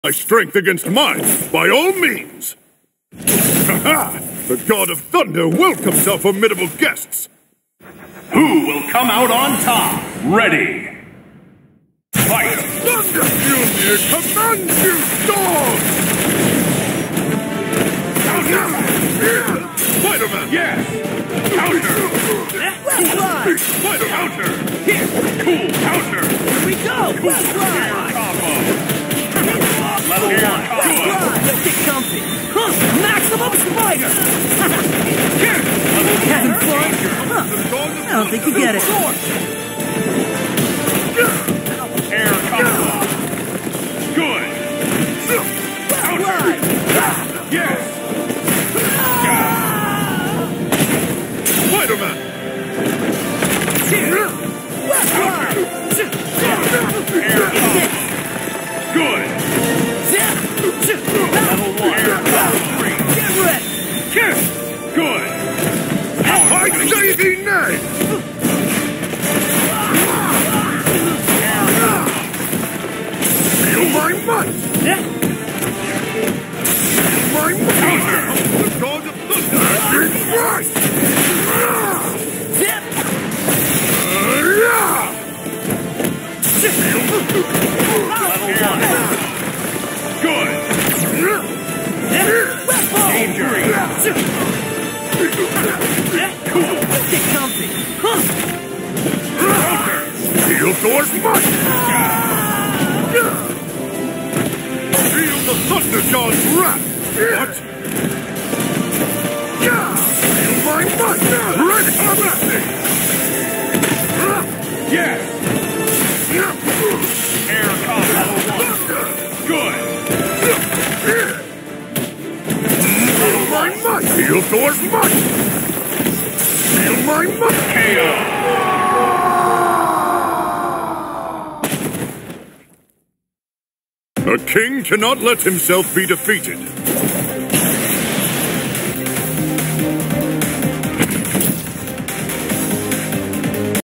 My strength against mine, by all means! Ha-ha! The God of Thunder welcomes our formidable guests! Who will come out on top? Ready! Fight! Thunder Junior commands you, Thor! Counter! Spiderman! Yes! Counter! Spider Counter! Here! Cool! Counter! Here we go! Cool! Air combo! Level 1! Good! Let's get comfy! Huh. Maximum spider! Here! Level 2! Having fun? Huh. I don't think you get it. Air combo! Good! Counter! Yes! Spiderman! Air combo! Good! Level 1! Air combo! Get ready! Good! I say thee nay! Feel my might! My Counter! the God of Thunder is right! Zip! Level 1! Good! Danger! Cool! Get comfy! Huh. Counter! Feel Thor's might! Feel the Thunder God's wrath! What? Feel my might! Ready for nothing! Yes! Air combo! Good! Feel my might! Feel Thor's might! Feel my might! KO! A king cannot let himself be defeated.